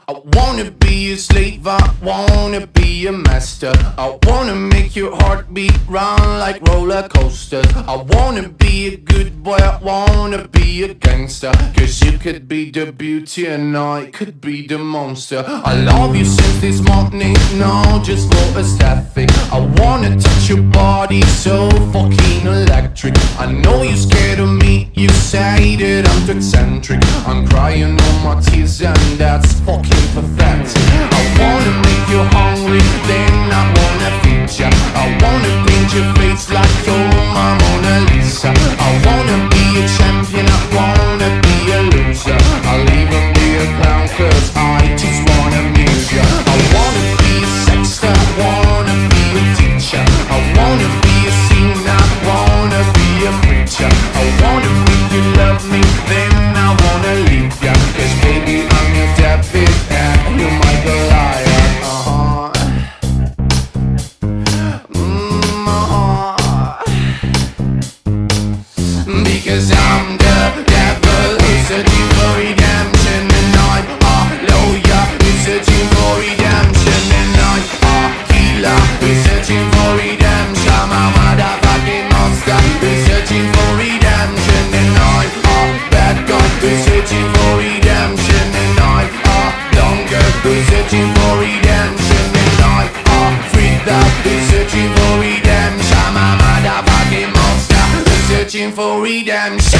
I wanna be a slave, I wanna be a master. I wanna make your heartbeat run like roller coasters. I wanna be a good boy, I wanna be a gangster. Cause you could be the beauty and I could be the monster. I love you since this morning, no, just for aesthetic. I wanna touch your body so fucking electric. I know you're scared of me, you say that I'm too eccentric. I'm crying all my tears and that's fucking pathetic. I wanna make you hungry, then I wanna feed ya. I wanna paint your face like you're my Mona Lisa. I wanna be a champion, I wanna be a loser. I'll even be a clown cause I just wanna amuse ya. I wanna be a sexter, I wanna be a teacher. I wanna be a singer, I wanna be a preacher. I wanna make you love me, then I wanna leave ya. Cause baby I'm your David and you're my Goliath. Because I'm the devil who's searching for redemption, and I'm a lawyer who's searching for redemption, and I'm a healer who's searching for redemption. I'm a motherfucking monster who's searching for redemption, and I'm a bad guy who's searching for redemption, and I'm a longer who's searching for redemption, and I'm a freak who's searching for redemption. I'm a motherfucking monster searching for redemption.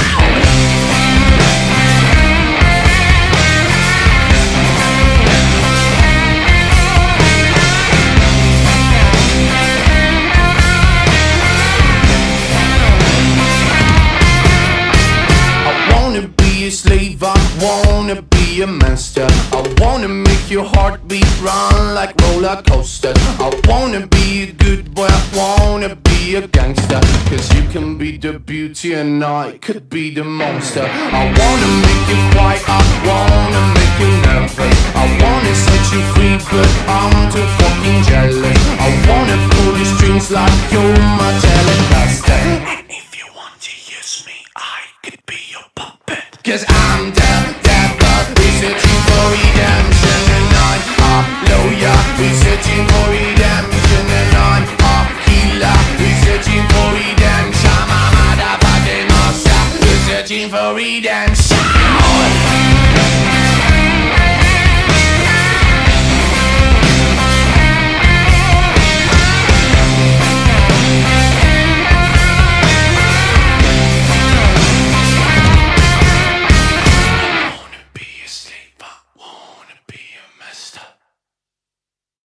I wanna be a slave, I wanna be a master. I wanna make your heartbeat run like roller coasters. I wanna be a good boy, I wanna be a gangster. Cause you can be the beauty and I could be the monster. I wanna make you quiet, I wanna make you nervous. I wanna set you free but I'm too fucking jealous. I wanna pull your strings like you're my telecaster. And if you want to use me, I could be your puppet. Cause I'm the devil, searching for redemption.